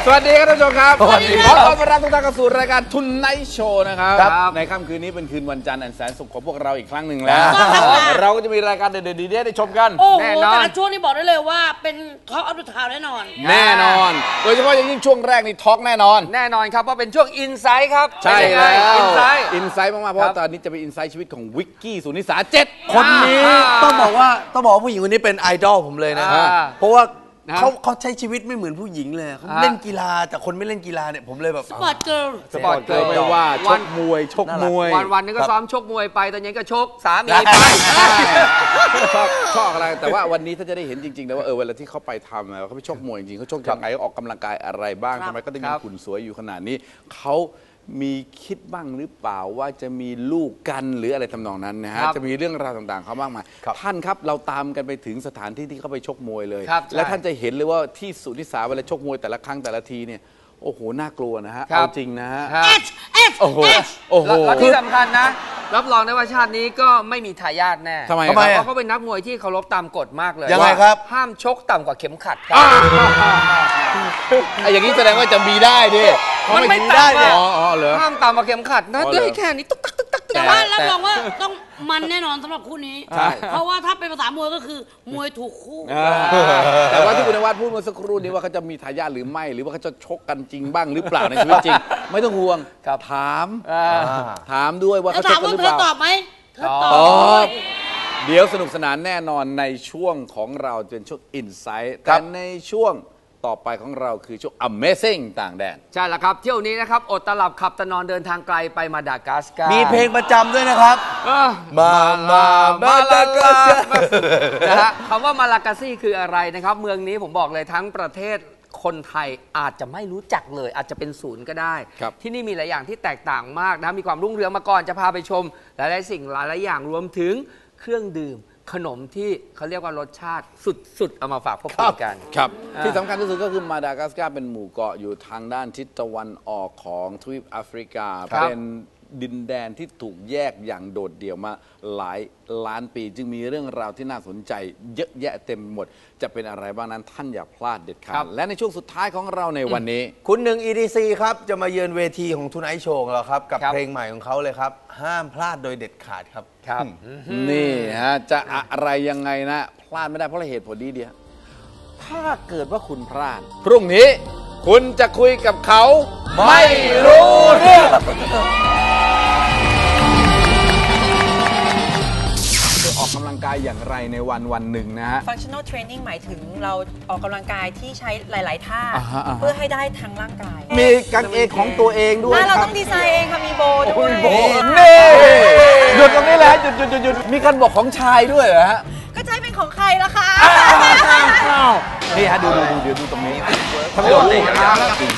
วัสดีครับท่านผู้ชมครับสวัสดีขครัอบ ต้อนรับทุกท่านเข้าสู่รายการทุนไนท์โชว์นะครับในค่ำคืนนี้เป็นคืนวันจันทร์อันแสนสุขของพวกเราอีกครั้งหนึ่งแล้วเราก็จะมีรายการเด็ดๆดีๆได้ชมกันโอ้โหแต่ละช่วงนี้บอกได้เลยว่าเป็นท็อกอัพเดอะทาวน์แน่นอนโดยเฉพาะอย่างยิ่งช่วงแรกนี่ท็อกแน่นอนครับเพราะเป็นช่วงอินไซต์ครับใช่แล้วอินไซต์มากๆเพราะตอนนี้จะเป็นอินไซต์ชีวิตของวิกกี้สุนิสา7 คนนี้ต้องบอกว่าผู้หญิงคนนี้เป็นไอดอลผมเลยนะเพราะว่าเขาใช้ชีวิตไม่เหมือนผู้หญิงเลยเขาเล่นกีฬาแต่คนไม่เล่นกีฬาเนี่ยผมเลยแบบสปอร์ตเกิร์ลไม่ว่าชกมวยวันนึงก็ซ้อมชกมวยไปตอนนี้ก็ชกสามีไปชอบอะไรแต่ว่าวันนี้ถ้าจะได้เห็นจริงๆนะว่าเวลาที่เขาไปทำเขาไปชกมวยจริงๆเขาชกยังไงออกกำลังกายอะไรบ้างทำไมก็ได้มีหุ่นสวยอยู่ขนาดนี้เขามีคิดบ้างหรือเปล่าว่าจะมีลูกกันหรืออะไรทำนองนั้นนะฮะจะมีเรื่องราวต่างๆเขามากมายท่านครับเราตามกันไปถึงสถานที่ที่เขาไปชกมวยเลยและท่านจะเห็นเลยว่าที่สุนิสาเวลาชกมวยแต่ละครั้งแต่ละทีเนี่ยโอ้โหน่ากลัวนะฮะเอาจริงนะฮะโอ้โหแล้วที่สำคัญนะรับรองได้ว่าชาตินี้ก็ไม่มีทายาทแน่ทำไมเพราะเขาเป็นนักมวยที่เคารพตามกฎมากเลยยังไงครับห้ามชกต่ำกว่าเข็มขัดครับอย่างนี้แสดงว่าจะมีได้ดิมันไม่ได้เนี่ยห้ามต่ำกว่าเข็มขัดนะด้วยแค่นี้ตุ๊กตักแต่ว่ารับรองว่าต้องมันแน่นอนสำหรับคู่นี้เพราะว่าถ้าเป็นภาษามวยก็คือมวยถูกคู่แต่ว่าที่คุณนวัดพูดเมื่อสักครู่นี้ว่าเขาจะมีทายาทหรือไม่หรือว่าเขาจะชกกันจริงบ้างหรือเปล่าในชีวิตจริงไม่ต้องห่วงถามด้วยว่าเขาชกกันหรือเปล่าเธอตอบไหมตอบเดี๋ยวสนุกสนานแน่นอนในช่วงของเราเป็นช่วง Insight แต่ในช่วงต่อไปของเราคือช่วง Amazing ต่างแดนใช่แล้วครับเที่ยวนี้นะครับอดตลับขับตะนอนเดินทางไกลไปมาดากัสการ์มีเพลงประจำด้วยนะครับมาดากัสนะฮะคำว่ามาลากาซี่คืออะไรนะครับเมืองนี้ผมบอกเลยทั้งประเทศคนไทยอาจจะไม่รู้จักเลยอาจจะเป็นศูนย์ก็ได้ที่นี่มีหลายอย่างที่แตกต่างมากนะมีความรุ่งเรืองมาก่อนจะพาไปชมหลายๆสิ่งหลายๆอย่างรวมถึงเครื่องดื่มขนมที่เขาเรียกว่ารสชาติสุดๆเอามาฝากพวกเรากันครับที่สำคัญที่สุดก็คือมาดากัสการ์เป็นหมู่เกาะอยู่ทางด้านทิศตะวันออกของทวีปแอฟริกาเป็นดินแดนที่ถูกแยกอย่างโดดเดี่ยวมาหลายล้านปีจึงมีเรื่องราวที่น่าสนใจเยอะแยะเต็มหมดจะเป็นอะไรบ้างนั้นท่านอย่าพลาดเด็ดขาดและในช่วงสุดท้ายของเราในวันนี้คุณหนึ่ง EDC ครับจะมาเยือนเวทีของทุนไอโชว์เราครับกับเพลงใหม่ของเขาเลยครับห้ามพลาดโดยเด็ดขาดครับนี่ฮะจะอะไรยังไงนะพลาดไม่ได้เพราะเหตุผลดีเดียวถ้าเกิดว่าคุณพลาดพรุ่งนี้คุณจะคุยกับเขาไม่รู้เรื่องออกกำลังกายอย่างไรในวันหนึ่งนะฮะ Functional Training หมายถึงเราออกกำลังกายที่ใช้หลายๆท่าเพื่อให้ได้ทั้งร่างกายมีกางเกงของตัวเองด้วยเราต้องดีไซน์เองค่ะมีโบด้วยนี่หยุดตรงนี้แหละหยุดมีการบอกของชายด้วยเหรอฮะก็ใช้เป็นของใครล่ะคะนี่ฮะดูตรงนี้ทำให้เราเลยครับ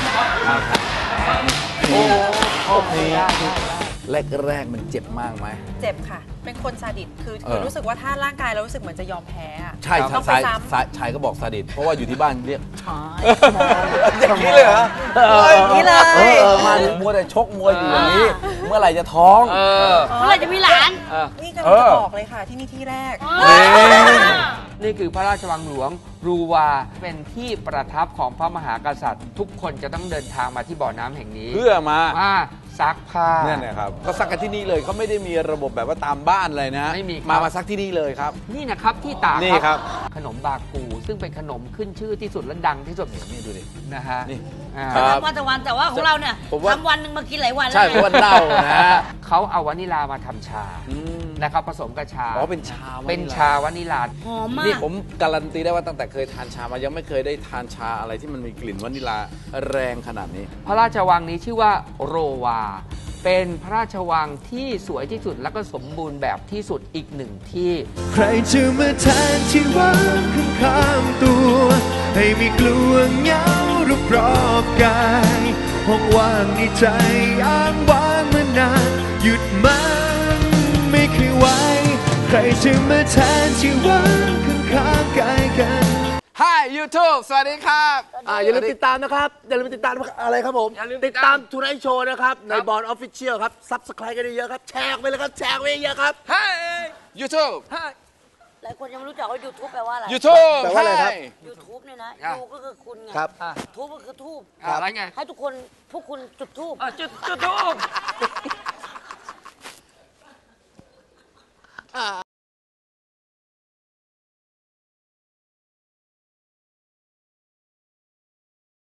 แรกมันเจ็บมากไหมเจ็บค่ะเป็นคนซาดิสคือรู้สึกว่าถ้าร่างกายเรารู้สึกเหมือนจะยอมแพ้ใช่ชายก็บอกซาดิสเพราะว่าอยู่ที่บ้านเรียกชายอย่างนี้เลยเหรออย่างนี้เลยมามัวแต่ชกมวยอยู่อย่างนี้เมื่อไหร่จะท้องเมื่อไหร่จะมีหลานนี่กำลังจะบอกเลยค่ะที่นี่ที่แรกนี่คือพระราชวังหลวงรูวาเป็นที่ประทับของพระมหากษัตริย์ทุกคนจะต้องเดินทางมาที่บ่อน้ำแห่งนี้เพื่อมาซักผ้าเนี่ยนะครับก็ซักกันที่นี่เลยเขาไม่ได้มีระบบแบบว่าตามบ้านเลยนะไม่มีมาซักที่นี่เลยครับนี่นะครับที่ตากนี่ครับขนมบากูซึ่งเป็นขนมขึ้นชื่อที่สุดและดังที่สุดนี่ดูดินะฮะนี่วันต่อวันแต่ว่าของเราเนี่ยทำวันหนึ่งมากินหลายวันแล้วใช่เพราะว่าเน่านะฮะเขาเอาวานิลามาทำชานะครับผสมกับชาเป็นชาวานิลาหอมมากนี่ผมการันตีได้ว่าตั้งแต่เคยทานชามายังไม่เคยได้ทานชาอะไรที่มันมีกลิ่นวานิลาแรงขนาดนี้พระราชวังนี้ชื่อว่าโรวาเป็นพระราชวังที่สวยที่สุดและก็สมบูรณ์แบบที่สุดอีกหนึ่งที่ใครจะมาแทนที่ว่างข้างตัวให้ไม่กลัวเหงารอบกายห้องว่างในใจอ้างว้างมานานหยุดมันไม่เคยไหวใครจะมาแทนที่ว่างข้างกายกัน Hi YouTube สวัสดีครับอย่าลืมติดตามนะครับอย่าลืมติดตามอะไรครับผมติดตามทูไนท์โชว์นะครับในบอลออฟฟิเชียลครับซับสไครต์กันเยอะครับแชร์ไปเลยครับแชร์ไปเยอะครับ Hi YouTube หลายคนยังไม่รู้จักว่า YouTube แปลว่าอะไร YouTube แปลว่าอะไรครับ YouTube เนี่ยนะอ่ะยูก็คือคุณไงครับทูบก็คือทูบอะไรไงให้ทุกคนพวกคุณจุดทูบจุดทูบ